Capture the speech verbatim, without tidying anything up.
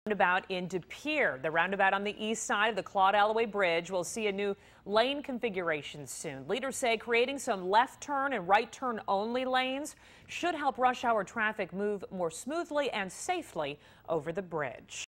Roundabout in De Pere. The roundabout on the east side of the Claude Alloway Bridge will see a new lane configuration soon. Leaders say creating some left turn and right turn only lanes should help rush hour traffic move more smoothly and safely over the bridge.